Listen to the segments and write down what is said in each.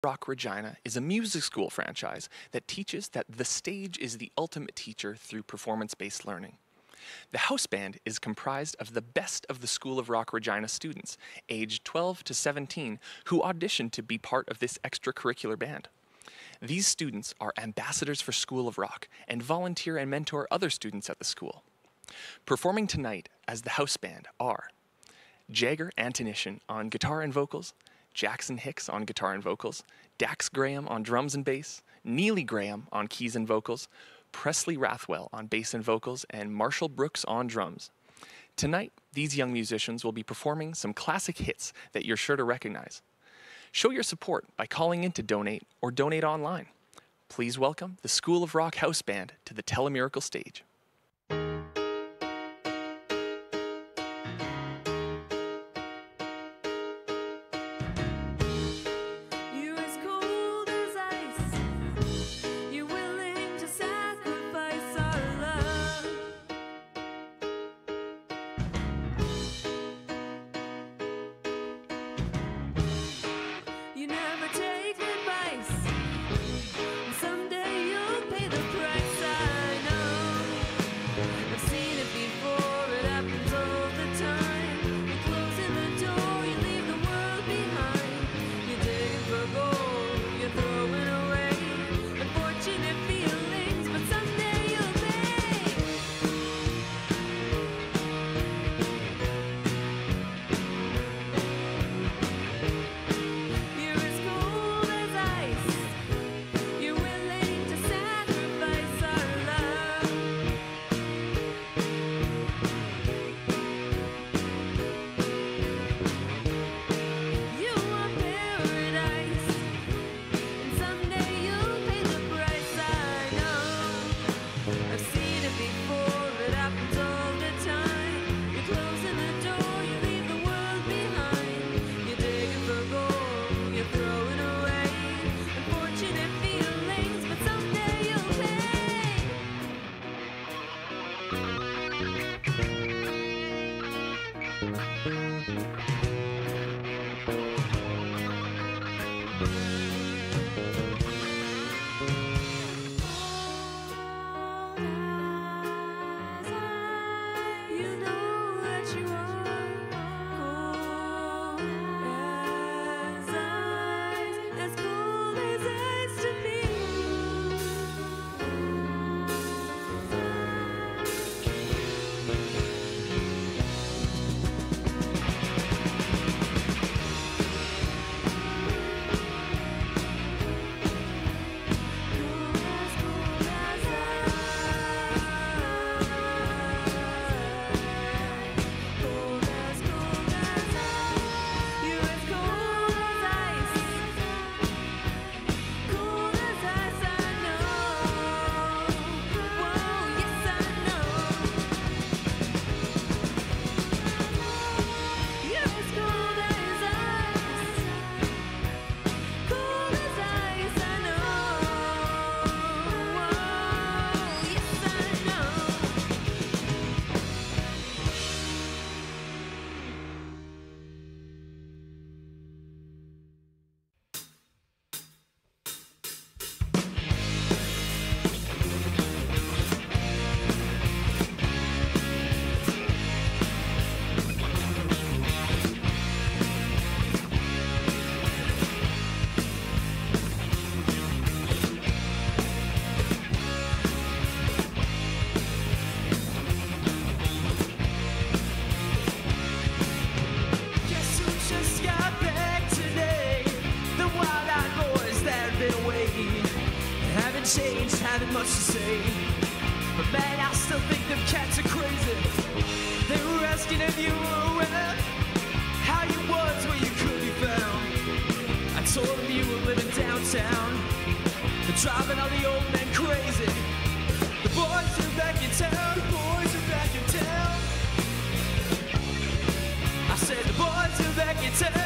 Rock Regina is a music school franchise that teaches that the stage is the ultimate teacher through performance-based learning. The house band is comprised of the best of the School of Rock Regina students, aged 12 to 17, who auditioned to be part of this extracurricular band. These students are ambassadors for School of Rock and volunteer and mentor other students at the school. Performing tonight as the house band are Jagger Antonishan on guitar and vocals, Jackson Hicks on guitar and vocals, Dax Graham on drums and bass, Neely Graham on keys and vocals, Presley Rathwell on bass and vocals, and Marshall Brooks on drums. Tonight, these young musicians will be performing some classic hits that you're sure to recognize. Show your support by calling in to donate or donate online. Please welcome the School of Rock House Band to the Telemiracle stage. Changed, haven't much to say, but man, I still think them cats are crazy. They were asking if you were aware how you was where you could be found. I told them you were living downtown, they're driving all the old men crazy. The boys are back in town, the boys are back in town. I said the boys are back in town.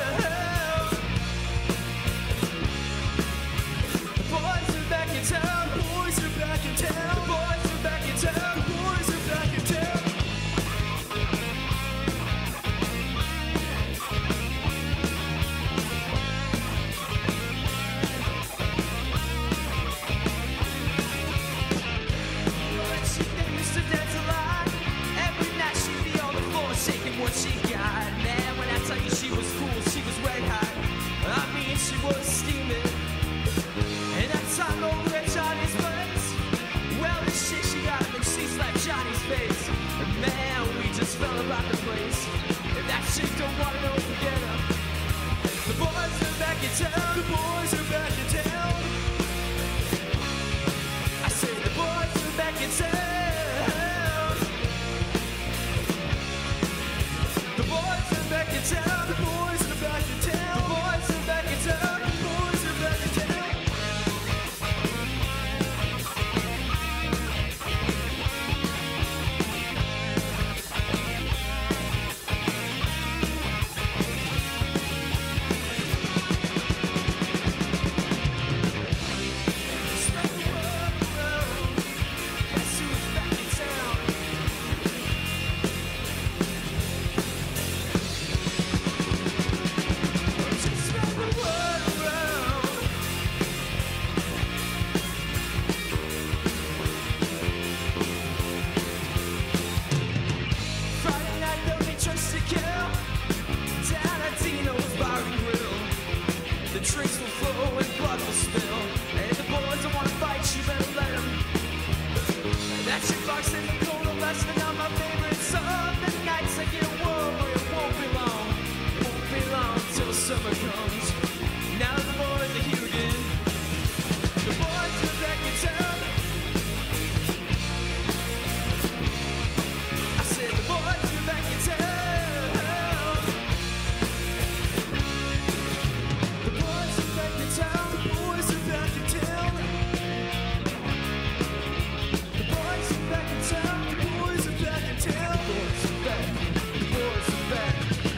Back in town, boys are back in town, boys are back in town, boys are back in town. was steaming. And that time over at Johnny's place, well, the shit she got and she slapped Johnny's face. And man, we just fell about the place. If that chick don't wanna know, forget her. The boys are back in town, the boys are back in town. I say the boys are back in town. The boys are back in town, the boys are back in town. The boys are back in town, the boys are back in town. Summer comes. Now the boys are here again. The boys are back in town. I said the boys are back in town. The boys are back in town. The boys are back in town. The boys are back in town. The boys are back in town. The boys are back. The boys are back.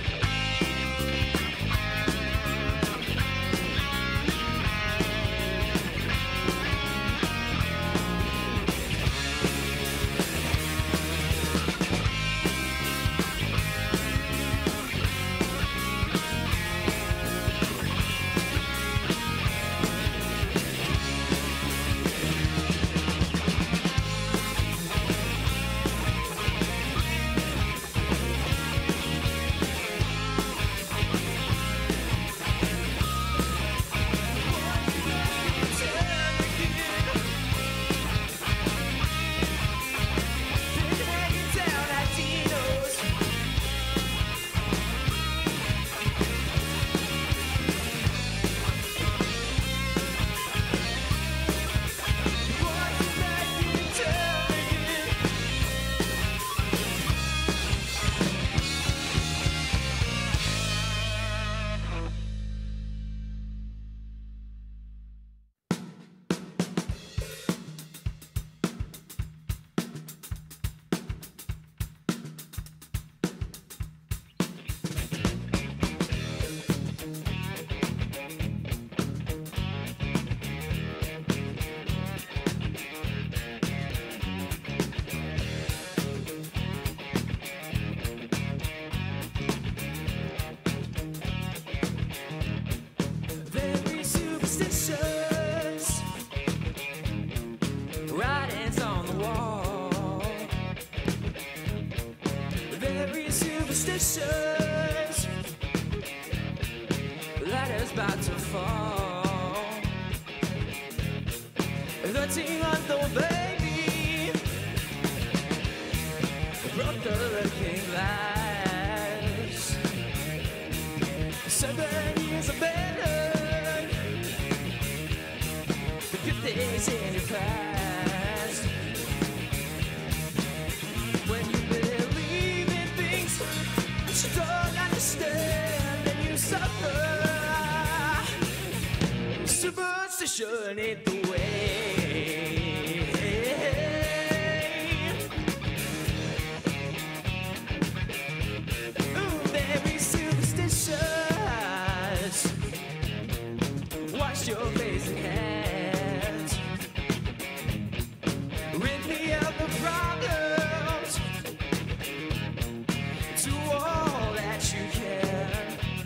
Superstitions, ladder's about to fall. The ting on the baby broke the looking glass. 7 years of better, the good days in your past. When you believe in things you don't understand and you suffer, superstition ain't the way. Ooh, very superstitious. Wash your face and hands. Rid me of the problems. Do all that you can.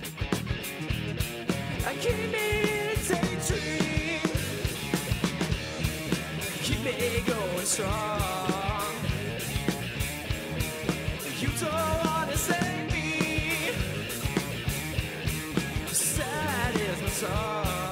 I keep me in a daydream. Keep me going strong. You don't wanna save me. Sad is my song.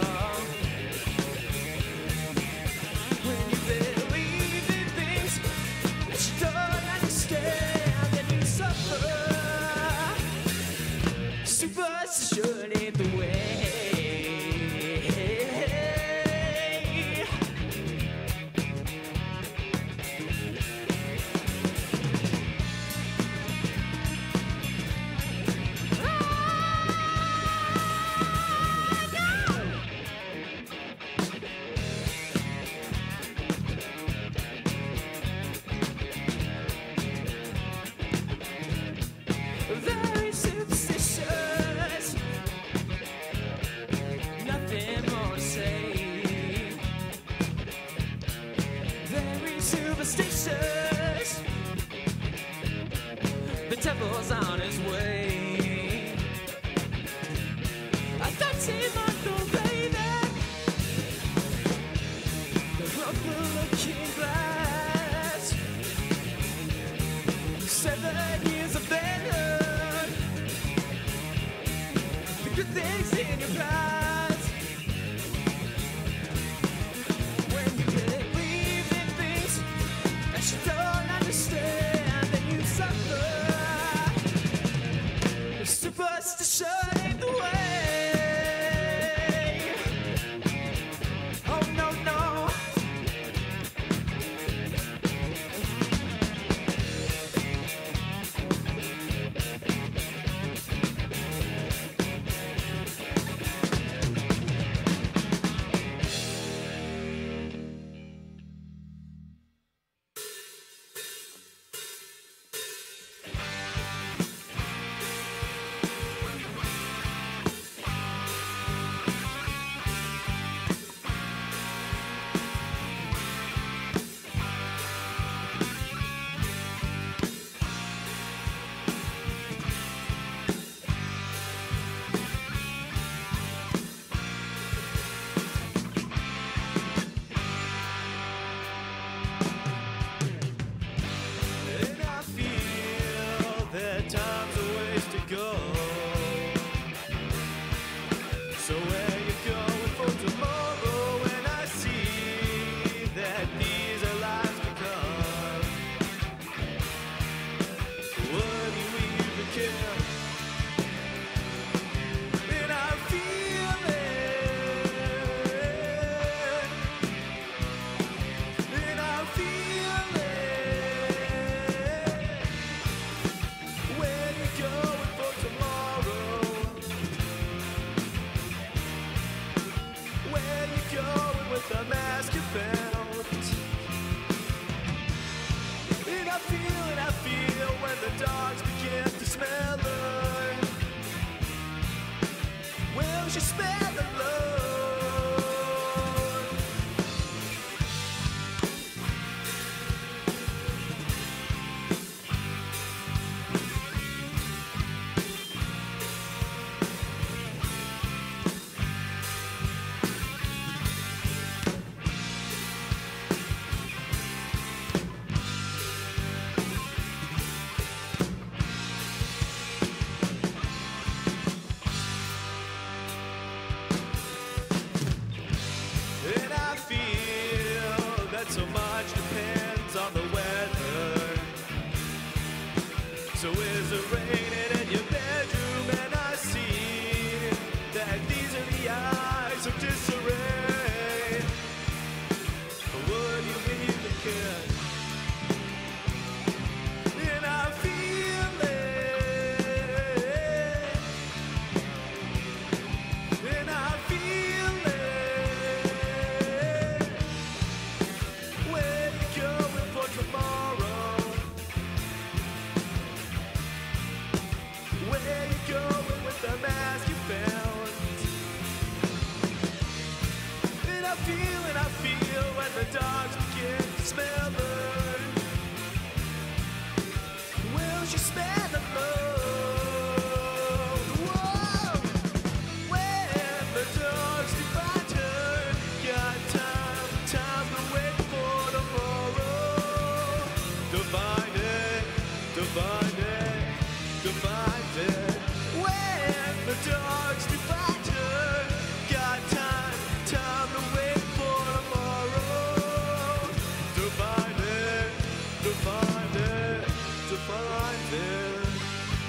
Where you going with the mask you found? And I feel when the dogs begin to smell her. Will she smell the love? And I feel that so much depends on the weather. So is it raining in your bedroom? And I see that these are the eyes of disarray. Would you even care? And I feel it. And I feel it. Where you going for tomorrow? Where you going with the mask you found? And I feel when the dogs begin to smell her. Will she smell the love? Whoa! When the dogs divide her, got time to wait for tomorrow. Divide it, divide it, divide it. When the dogs divide her, got time to wait for tomorrow. Divide it, divide it, divide it.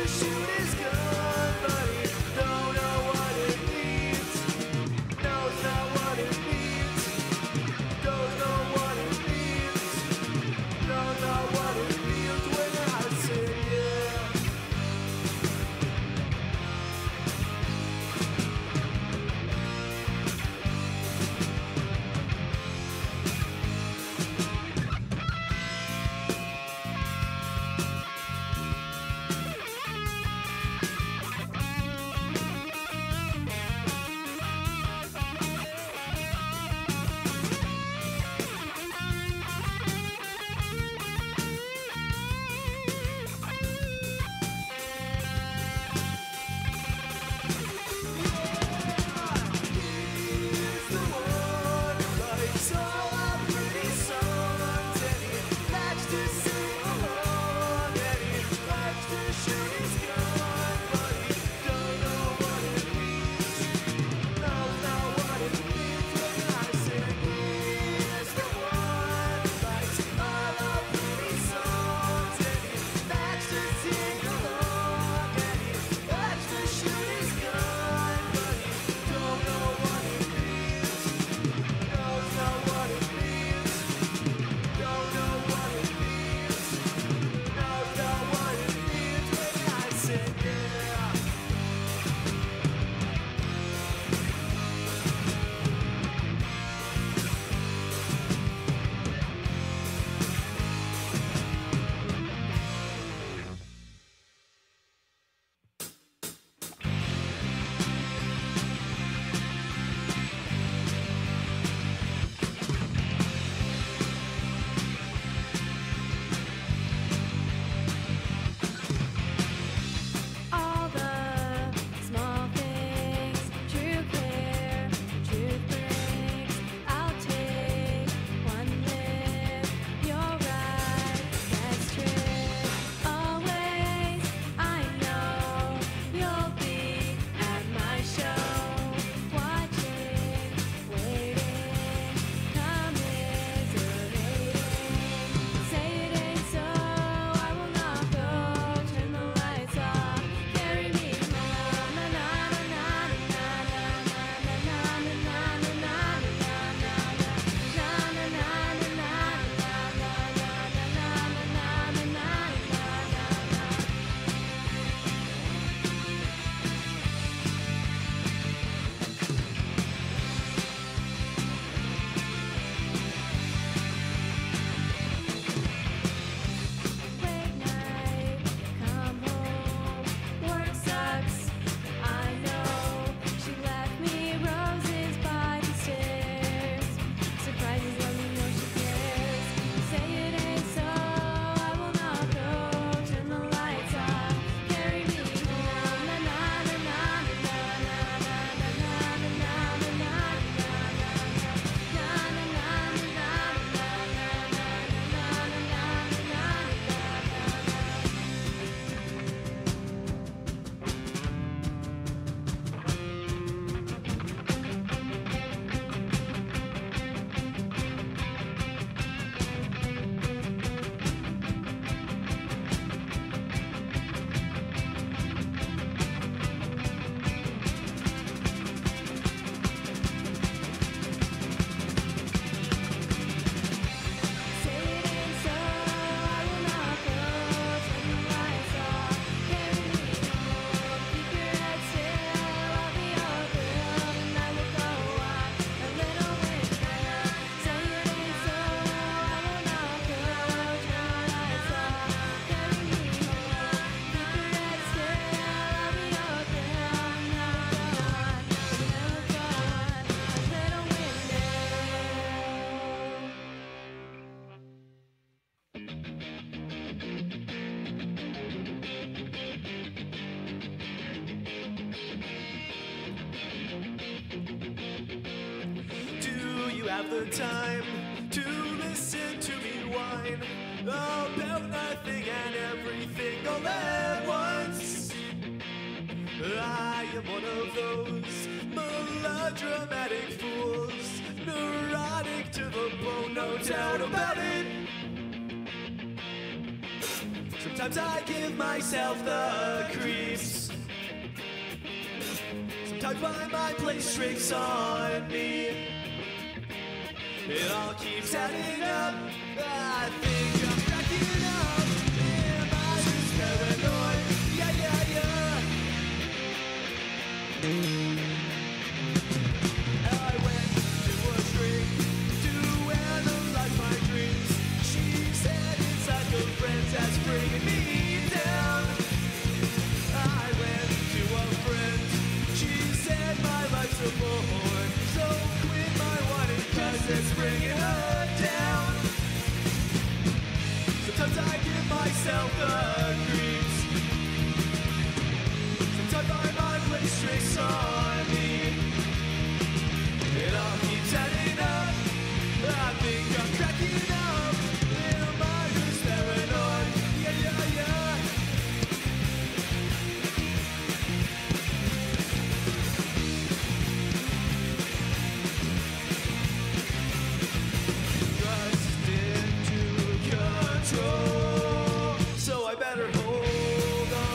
shoot his gun, but he don't know what it means. Knows not what it means. Don't know what it means. Knows not what it means when I say yeah. have the time to listen to me whine about nothing and everything all at once. I am one of those melodramatic fools, neurotic to the bone, no doubt about it. Sometimes I give myself the creeps. Sometimes my mind plays tricks on me. It all keeps adding up. I think I'm cracking up. Am I just paranoid? Yeah, yeah, yeah. I went to a shrink to analyze my dreams. She said it's like a friend that's bringing me down. I went to a friend. She said my life's a bore, so quit my wanting 'cause it's bringing her down. Sometimes I give myself the creeps. Sometimes my mind plays tricks on me. It all keeps adding up. I think I'm cracking up. Am I just paranoid? Yeah, yeah, yeah. Trust into control, so I better hold on.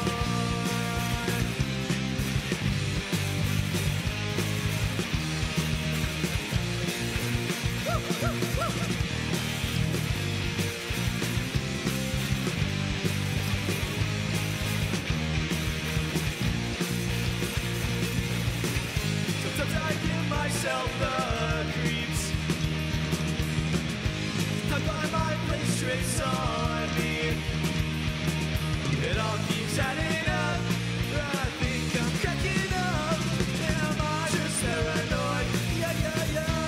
Sometimes I give myself the creeps. Sometimes my mind plays tricks on me. It all keeps adding up. I think I'm cracking up. Am I just paranoid? Yeah, yeah, yeah.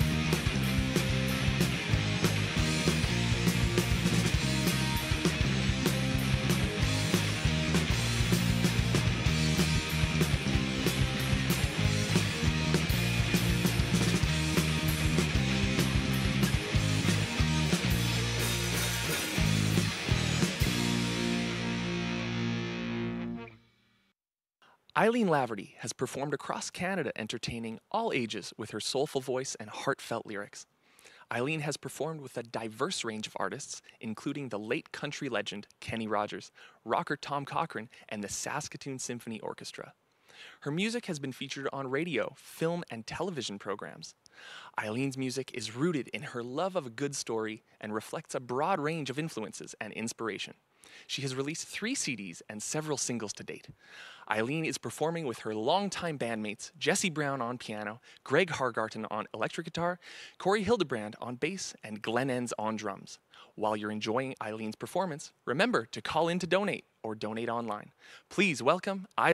Eileen Laverty has performed across Canada, entertaining all ages with her soulful voice and heartfelt lyrics. Eileen has performed with a diverse range of artists, including the late country legend Kenny Rogers, rocker Tom Cochrane, and the Saskatoon Symphony Orchestra. Her music has been featured on radio, film, and television programs. Eileen's music is rooted in her love of a good story and reflects a broad range of influences and inspiration. She has released 3 CDs and several singles to date. Eileen is performing with her longtime bandmates Jesse Brown on piano, Greg Hargarten on electric guitar, Corey Hildebrand on bass, and Glenn Enns on drums. While you're enjoying Eileen's performance, remember to call in to donate or donate online. Please welcome Eileen.